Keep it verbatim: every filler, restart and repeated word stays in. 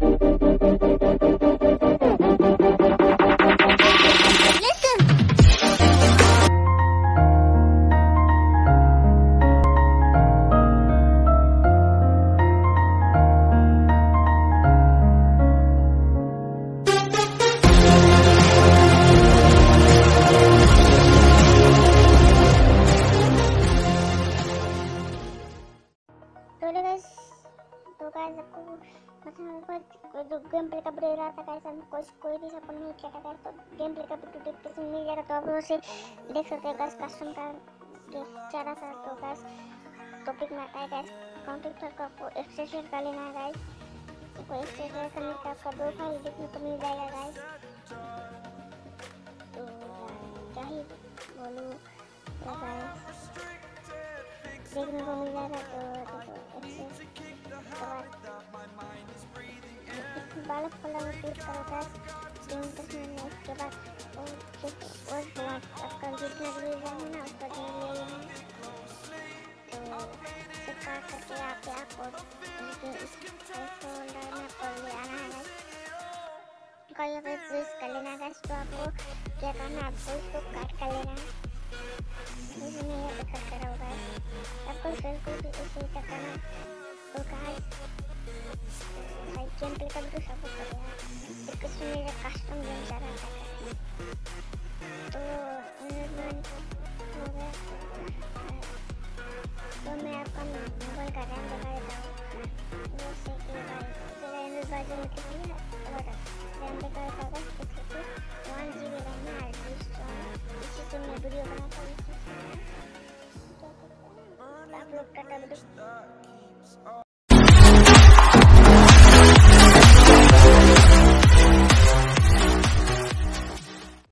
तो गाइस आपको मतलब जो गेम प्ले का वीडियो रहा था गाइस, हमको कोई कोई भी सपोर्ट नहीं किया था गाइस, तो गेम प्ले का वीडियो डिस्क्रिप्शन मिल जाएगा, तो आप उसे देख सकते हैं गाइस। कस्टम का चारा सा तो गाइस टॉपिक में आता है गाइस, काउंटर का आपको एक्सटेंशन कर लेना है गाइस। तो एक्सटेंशन करने का आपका दो फाइल देखने को मिल जाएगा गाइस। तो क्या ही बोलूँ गाइस, देखने को मिल जाएगा। तो बालक फला में क्लिक करो गाइस, उसके बाद और आपका जितना भी है ना उसका ले लेना है। तो सिक्का करके आप आपको इस फोल्डर में आपको ले आना है गाइस, कहीं पे प्रेस कर लेना गाइस। तो आपको क्या करना है, आपको इसको कट कर लेना है, इसमें ये कट करा होगा आपको बिल्कुल भी इसी तक करना। तो गाइस भाई गेम प्ले का भी सपोर्ट कर रहा है, एक इसमें मेरा कस्टम गेम चल रहा है। तो इन्वेस्टमेंट हो गया, तो मैं आपका मोबाइल का रैम दिखा देता हूँ, जैसे कि भाई मेरा एंड्रॉइड वर्जन में कितनी है और रैम दिखा देता है इसके वन जी बी रैम है। इसी से मैं वीडियो बनाता हूँ, आप लोग का